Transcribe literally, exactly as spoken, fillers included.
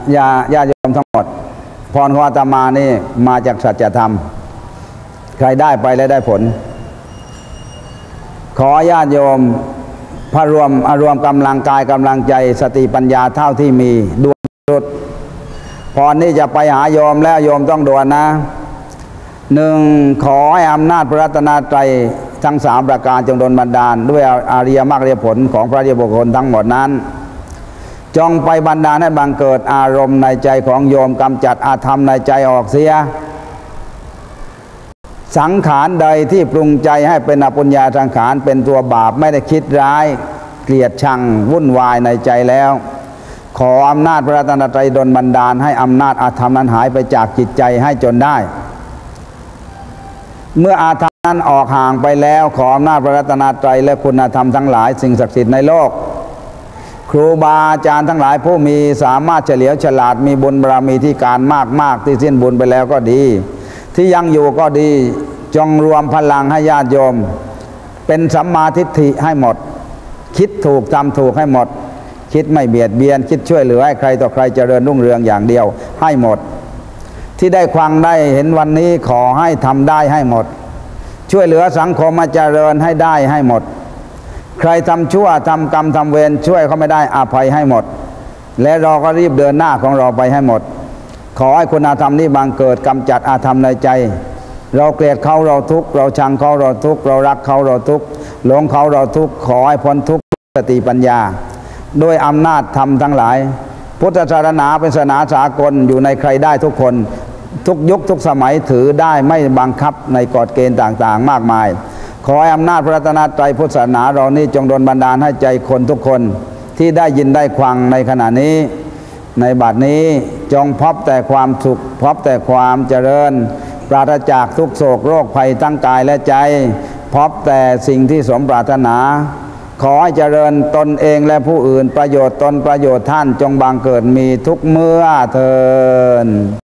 ญาญาโยมทั้งหมดพรของอาตมานี่มาจากสัจธรรมใครได้ไปและได้ผลขอญาติโยมพระรวมอารวมกำลังกายกำลังใจสติปัญญาเท่าที่มีด่วนสุดพรนี้จะไปหาโยมแล้วโยมต้องด่วนนะหนึ่งขอให้อำนาจพระรัตนตรัยทั้งสามประการจงดลบันดาลด้วยอริยมรรคอริยผลของพระอริยบุคคลทั้งหมดนั้นจงไปบันดาลให้บังเกิดอารมณ์ในใจของโยมกำจัดอาธรรมในใจออกเสียสังขารใดที่ปรุงใจให้เป็นอปุญญาสังขารเป็นตัวบาปไม่ได้คิดร้ายเกลียดชังวุ่นวายในใจแล้วขออำนาจพระรัตนตรัยดลบันดาลให้อำนาจอาธรรมนั้นหายไปจากจิตใจให้จนได้เมื่ออาธรรมนั้นออกห่างไปแล้วขออำนาจพระรัตนตรัยและคุณธรรมทั้งหลายสิ่งศักดิ์สิทธิ์ในโลกครูบาอาจารย์ทั้งหลายผู้มีสามารถเฉลียวฉลาดมีบุญบารมีที่การมากมากที่สิ้นบุญไปแล้วก็ดีที่ยังอยู่ก็ดีจงรวมพลังให้ญาติโยมเป็นสัมมาทิฏฐิให้หมดคิดถูกทำถูกให้หมดคิดไม่เบียดเบียนคิดช่วยเหลือให้ใครต่อใครเจริญรุ่งเรืองอย่างเดียวให้หมดที่ได้ฟังได้เห็นวันนี้ขอให้ทำได้ให้หมดช่วยเหลือสังคมมาเจริญให้ได้ให้หมดใครทำชั่วทำกรรมทำเวรช่วยเขาไม่ได้อภัยให้หมดและเราก็รีบเดินหน้าของเราไปให้หมดขอให้คุณธรรมนี้บังเกิดกำจัดอาธรรมในใจเราเกลียดเขาเราทุกข์เราชังเขาเราทุกข์เรารักเขาเราทุกข์หลงเขาเราทุกข์ขอให้พ้นทุกข์สติปัญญาด้วยอำนาจธรรมทั้งหลายพุทธศาสนาเป็นศาสนาสากลอยู่ในใครได้ทุกคนทุกยุคทุกสมัยถือได้ไม่บังคับในกฎเกณฑ์ต่างๆมากมายขอให้อำนาจพระรัตนตรัยพุทธศาสนาเรานี้จงดลบันดาลให้ใจคนทุกคนที่ได้ยินได้ฟังในขณะนี้ในบัดนี้จงพบแต่ความสุขพบแต่ความเจริญปราศจากทุกโศกโรคภัยทั้งกายและใจพบแต่สิ่งที่สมปรารถนาขอให้เจริญตนเองและผู้อื่นประโยชน์ตนประโยชน์ท่านจงบังเกิดมีทุกเมื่อเทอญ